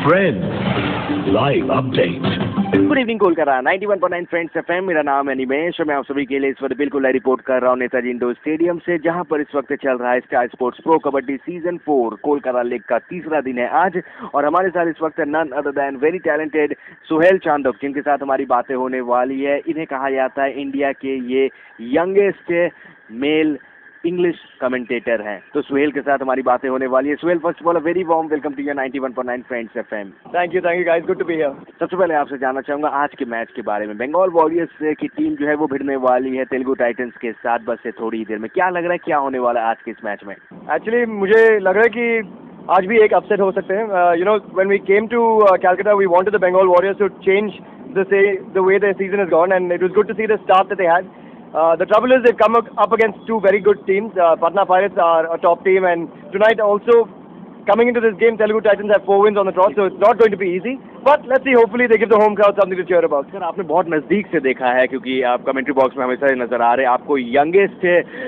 Friends Live Update. Good evening Kolkata 91.9 Friends FM. मेरा नाम है अनिमेश और मैं आप सभी के लिए इस वक्त बिल्कुल रिपोर्ट कर रहा हूँ नेताजी इंडोर स्टेडियम से, जहां पर इस वक्त चल रहा है Star Sports Pro Kabaddi season 4 Kolkata league का तीसरा दिन है आज। और हमारे साथ इस वक्त none other than very talented Suhail Chandhok, जिनके साथ हमारी बातें होने वाली है। इन्हें कहा जाता है इंडिया के ये यंगेस्ट मेल इंग्लिश कमेंटेटर हैं। तो सुहेल के साथ हमारी बातें होने वाली है। Suhail, first of all very warm welcome to your 91.9 Friends FM. Thank you guys, good to be here. सबसे पहले आपसे जानना चाहूंगा आज के मैच के बारे में। बंगाल वॉरियर्स की टीम जो है वो भिड़ने वाली है तेलुगु टाइटंस के साथ बस से थोड़ी ही देर में। क्या लग रहा है क्या होने वाला है आज के इस मैच में? एक्चुअली मुझे लग रहा है कि आज भी एक अपसेट हो सकते हैं। You know, when we came to Calcutta we wanted the Bengal Warriors to change the way the season has gone and it was good to see the start that they had. The trouble is they've come up against two very good teams. Patna Pirates are a top team, and tonight also coming into this game, Telugu Titans have 4 wins on the trot, so it's not going to be easy. But let's see, hopefully they give the home crowd something to cheer about. Sir, आपने बहुत नज़दीक से देखा है क्योंकि आप commentary box में हमेशा नज़र आ रहे हैं। आपको यंगेस्ट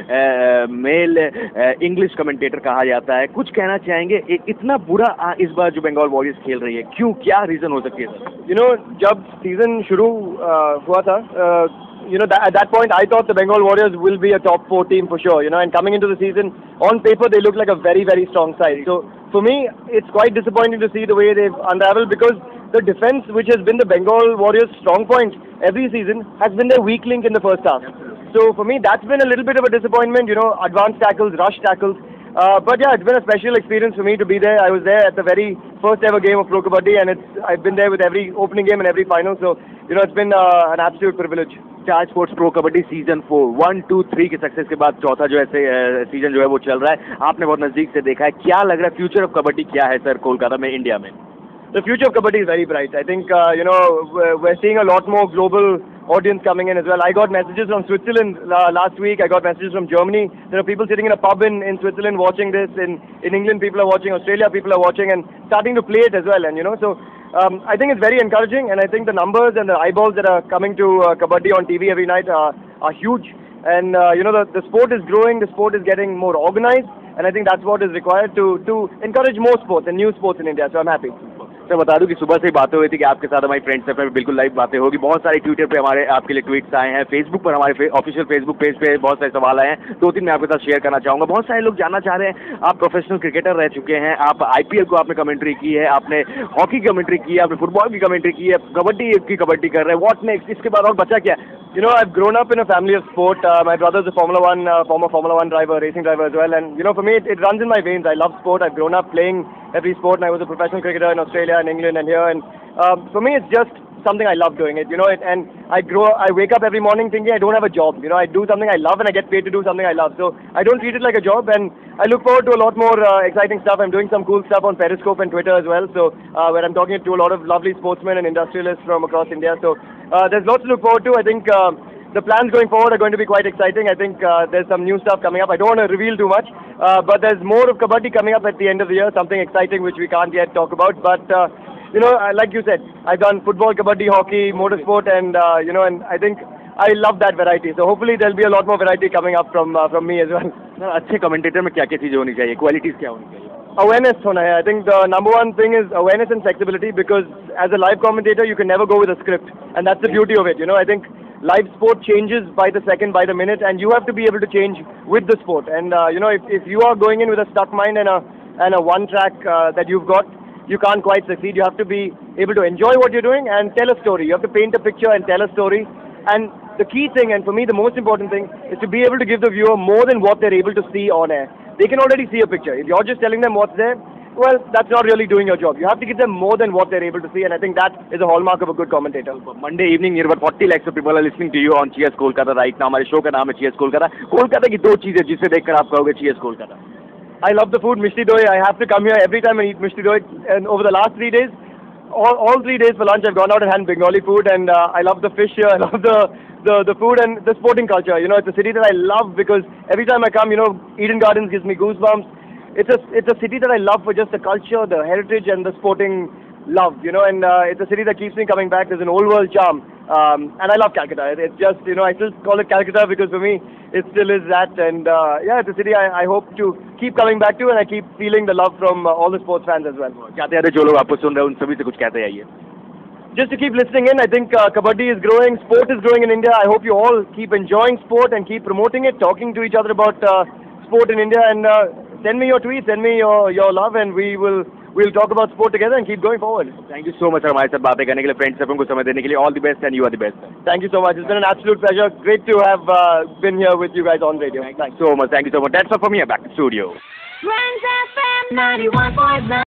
मेल इंग्लिश कमेंटेटर कहा जाता है। कुछ कहना चाहेंगे इतना बुरा इस बार जो बंगाल वॉरियर्स खेल रही है, क्यों, क्या रीज़न हो सकती है सर? You know, जब सीजन शुरू हुआ था, you know, at that point I thought the Bengal Warriors will be a top 4 team for sure, you know, and coming into the season, on paper they look like a very, very strong side. So for me, it's quite disappointing to see the way they've unraveled, because the defense, which has been the Bengal Warriors' strong point every season, has been their weak link in the first half. So for me, that's been a little bit of a disappointment, you know, advanced tackles, rush tackles. But yeah, it's been a special experience for me to be there. I was there at the very first ever game of ProKabaddi, and I've been there with every opening game and every final. So, you know, it's been an absolute privilege. Star Sports Pro Kabaddi season 4 1, 2, 3 के success के बाद चौथा जो है season जो है वो चल रहा है। आपने बहुत नज़दीक से देखा है। क्या लग रहा है फ्यूचर ऑफ कबड्डी क्या है सर कोलकाता में, इंडिया में? The future of kabaddi is very bright. I think, you know, we're seeing a lot more global audience coming in as well. I got messages from Switzerland last week. I got messages from Germany. There are people sitting in a pub in Switzerland watching this. In England, people are watching. Australia, people are watching and starting to play it as well. And, you know, so I think it's very encouraging. And I think the numbers and the eyeballs that are coming to kabaddi on TV every night are huge. And, you know, the sport is growing. The sport is getting more organized. And I think that's what is required to encourage more sports and new sports in India. So I'm happy. Sir, बता दूं कि सुबह से ही बातें हुई थी कि आपके साथ हमारी फ्रेंड्स पे बिल्कुल लाइव बातें होगी। बहुत सारे ट्विटर पे हमारे आपके लिए ट्वीट्स आए हैं, फेसबुक पर हमारे ऑफिशियल फेसबुक पेज पे बहुत सारे सवाल आए हैं। 2-3 मैं आपके साथ शेयर करना चाहूँगा। बहुत सारे लोग जानना चाह रहे हैं, आप प्रोफेशनल क्रिकेटर रह चुके हैं, आप IPL को आपने कमेंट्री की है, आपने हॉकी की कमेंट्री की है, आपने फुटबॉल की कमेंट्री की है, कबड्डी की कबड्डी कर रहे हैं। What next? इसके बाद और बचा क्या? You know, I've grown up in a family of sport. My brother's a former Formula 1 driver, racing driver as well. And, you know, for me, it runs in my veins. I love sport. I've grown up playing every sport, and I was a professional cricketer in Australia and England and here. And for me, it's just something I love doing it, you know. And I wake up every morning thinking I don't have a job. You know, I do something I love and I get paid to do something I love. So I don't treat it like a job, and I look forward to a lot more exciting stuff. I'm doing some cool stuff on Periscope and Twitter as well. So where I'm talking to a lot of lovely sportsmen and industrialists from across India. So there's lots to look forward to. I think the plans going forward are going to be quite exciting. I think there's some new stuff coming up. I don't want to reveal too much, but there's more of kabaddi coming up at the end of the year, something exciting which we can't yet talk about. But you know, like you said, I've done football, kabaddi, hockey, motorsport, and you know, and I think I love that variety. So hopefully there'll be a lot more variety coming up from me as well. अच्छे commentator में क्या क्या चीज़ें होनी चाहिए, qualities क्या होनी चाहिए? Awareness hona hai. I think the number one thing is awareness and flexibility, because as a live commentator you can never go with a script, and that's the beauty of it. You know, I think live sport changes by the second, by the minute, and you have to be able to change with the sport. And you know, if you are going in with a stuck mind and a one track that you've got, you can't quite succeed. You have to be able to enjoy what you're doing and tell a story. You have to paint a picture and tell a story. And the key thing, and for me the most important thing, is to be able to give the viewer more than what they're able to see on air. They can already see a picture. If you're just telling them what's there, well, that's not really doing your job. You have to give them more than what they're able to see, and I think that is a hallmark of a good commentator. Monday evening, near about 40 lakhs of people are listening to you on Cheers Kolkata right now. हमारे show का नाम है Cheers Kolkata. Kolkata की 2 चीजें जिसे देखकर आप कहोगे Cheers Kolkata. I love the food, Mishti Doi. I have to come here every time and eat Mishti Doi. And over the last 3 days, all 3 days for lunch, I've gone out and had Bengali food, and I love the fish here. I love the food and the sporting culture. You know, it's a city that I love because every time I come, you know, Eden Gardens gives me goosebumps. It's a city that I love for just the culture, the heritage, and the sporting love. You know, and it's a city that keeps me coming back. There's an old world charm And I love Calcutta. It's just, I still call it Calcutta because for me, it still is that. And yeah, it's a city I hope to keep coming back to, and I keep feeling the love from all the sports fans as well. जो लोग आपको सुन रहे हैं उन सभी से कुछ कहते आइए. Just to keep listening in, I think Kabaddi is growing, sport is growing in India. I hope you all keep enjoying sport and keep promoting it, talking to each other about sport in India, and send me your tweets, send me your love, and we'll talk about sport together and keep going forward. Thank you so much हमारे साथ बातें करने के लिए, friends सबको समय देने के लिए. All the best and you are the best. Thank you so much. It's been an absolute pleasure. Great to have been here with you guys on radio. Thanks so much. Thank you so much. That's all from here. Back to the studio. Friends FM 91.9.